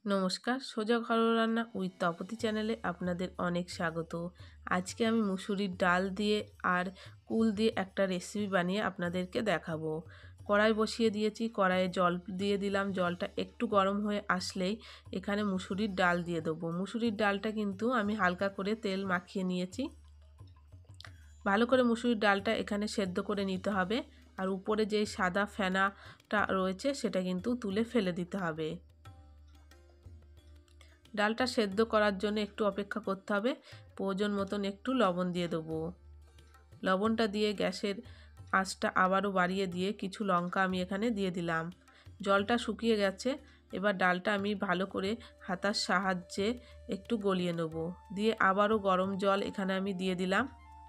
নমস্কার, সোজা ঘরোয়া রান্না উইথ তপতি চ্যানেলে আপনাদের অনেক স্বাগত। আজকে আমি মুসুরির ডাল দিয়ে আর কুল দিয়ে একটা রেসিপি বানিয়ে আপনাদেরকে দেখাবো। কড়াই বসিয়ে দিয়েছি, কড়াইয়ে জল দিয়ে দিলাম। জলটা একটু গরম হয়ে আসলেই এখানে মুসুরির ডাল দিয়ে দেবো। মুসুরির ডালটা কিন্তু আমি হালকা করে তেল মাখিয়ে নিয়েছি। ভালো করে মুসুরির ডালটা এখানে সেদ্ধ করে নিতে হবে, আর উপরে যেই সাদা ফেনাটা রয়েছে সেটা কিন্তু তুলে ফেলে দিতে হবে। ডালটা সেদ্ধ করার জন্য একটু অপেক্ষা করতে হবে। প্রয়োজন মতন একটু লবণ দিয়ে দেবো। লবণটা দিয়ে গ্যাসের আঁচটা আবারও বাড়িয়ে দিয়ে কিছু লঙ্কা আমি এখানে দিয়ে দিলাম। জলটা শুকিয়ে গেছে, এবার ডালটা আমি ভালো করে হাতার সাহায্যে একটু গলিয়ে নেব। দিয়ে আবারও গরম জল এখানে আমি দিয়ে দিলাম।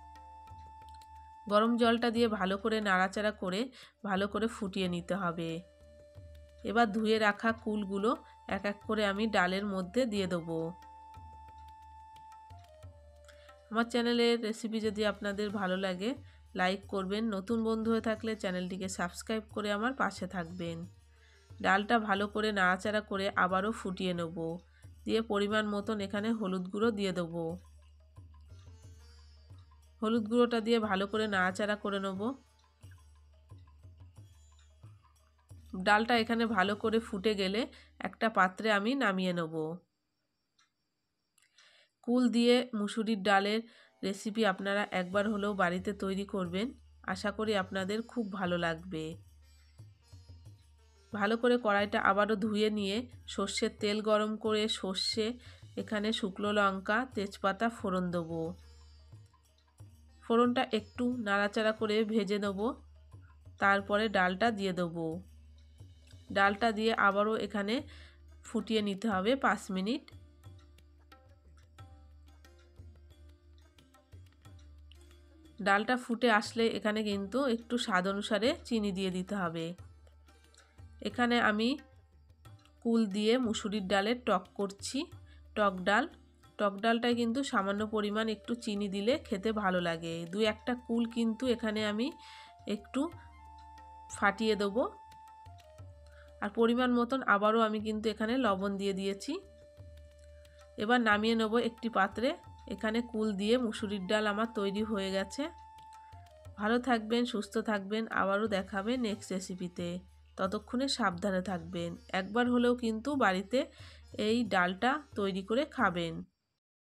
গরম জলটা দিয়ে ভালো করে নাড়াচাড়া করে ভালো করে ফুটিয়ে নিতে হবে। এবার ধুয়ে রাখা কুলগুলো এক এক করে আমি ডালের মধ্যে দিয়ে দেবো। আমার চ্যানেলের রেসিপি যদি আপনাদের ভালো লাগে লাইক করবেন, নতুন বন্ধু হয়ে থাকলে চ্যানেলটিকে সাবস্ক্রাইব করে আমার পাশে থাকবেন। ডালটা ভালো করে নাড়াচাড়া করে আবারও ফুটিয়ে নেব। দিয়ে পরিমাণ মতন এখানে হলুদ গুঁড়ো দিয়ে দেবো। হলুদ গুঁড়োটা দিয়ে ভালো করে নাড়াচাড়া করে নেব। ডালটা এখানে ভালো করে ফুটে গেলে একটা পাত্রে আমি নামিয়ে নেব। কুল দিয়ে মুসুরির ডালের রেসিপি আপনারা একবার হলেও বাড়িতে তৈরি করবেন, আশা করি আপনাদের খুব ভালো লাগবে। ভালো করে কড়াইটা আবারও ধুয়ে নিয়ে সর্ষের তেল গরম করে সর্ষে, এখানে শুকনো লঙ্কা, তেজপাতা ফোড়ন দেবো। ফোড়নটা একটু নাড়াচাড়া করে ভেজে নেব। তারপরে ডালটা দিয়ে দেবো। ডালটা দিয়ে আবারও এখানে ফুটিয়ে নিতে হবে 5 মিনিট। ডালটা ফুটে আসলে এখানে কিন্তু একটু স্বাদ অনুসারে চিনি দিয়ে দিতে হবে। এখানে আমি কুল দিয়ে মুসুরির ডালের টক করছি, টক ডালটায় কিন্তু সামান্য পরিমাণ একটু চিনি দিলে খেতে ভালো লাগে। 2-1টা কুল কিন্তু এখানে আমি একটু ফাটিয়ে দেবো। আর পরিমাণ মতন আবারও আমি কিন্তু এখানে লবণ দিয়ে দিয়েছি। এবার নামিয়ে নেব একটি পাত্রে। এখানে কুল দিয়ে মুসুরির ডাল আমার তৈরি হয়ে গেছে। ভালো থাকবেন, সুস্থ থাকবেন, আবারও দেখাবে নেক্সট রেসিপিতে। ততক্ষণে সাবধানে থাকবেন। একবার হলেও কিন্তু বাড়িতে এই ডালটা তৈরি করে খাবেন।